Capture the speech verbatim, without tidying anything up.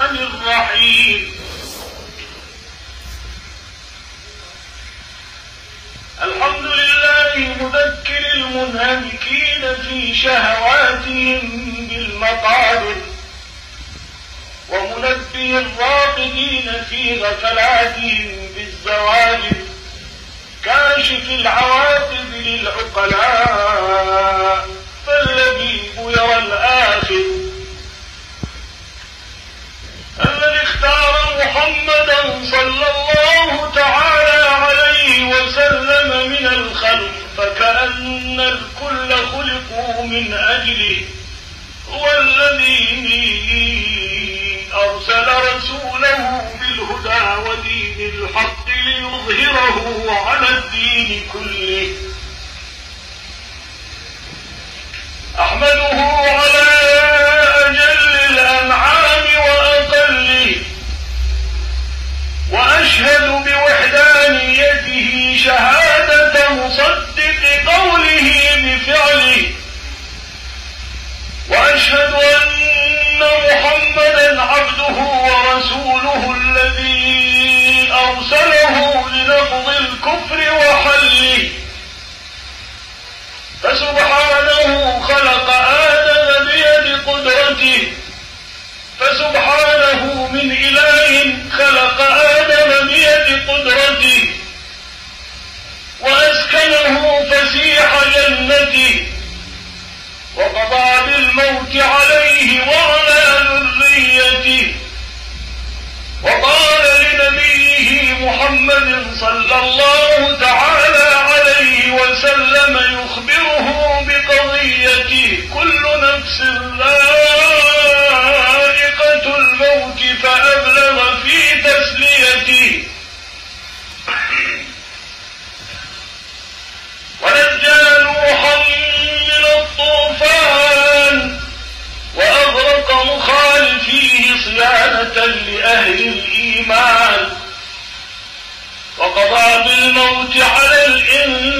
الرحمن الرحيم. الحمد لله مذكر المنهمكين في شهواتهم بالمقابر، ومنبه الراقدين في غفلاتهم بالزواجر، كاشف العواقب للعقلاء فاللبيب يرى الآخر. الذي اختار محمدا صلى الله تعالى عليه وسلم من الخلق فكأن الكل خلقوا من أجله، هو الذي أرسل رسوله بالهدى ودين الحق ليظهره على الدين كله. أحمده على أجل الأنعام وأقله، وأشهد بوحدانيته شهادة مصدق قوله بفعله، وأشهد أن محمدا عبده ورسوله الذي أرسله لنقض الكفر وحله. فسبحانه خلق آدم بيد قدرته، فسبحانه من إله خلق آدم بيد قدرته، وأسكنه فسيح جنته، وقضى بالموت عليه وعلى ذريته، وقال لنبيه محمد صلى الله تعالى عليه وسلم يخبره بقضيته: كل نفس ذائقة الموت، فأبلغ في تسليته. ونجى نوحا من الطوفان وأغرق مخالفيه صيانة لأهل الإيمان، وقضى بالموت على الإنسان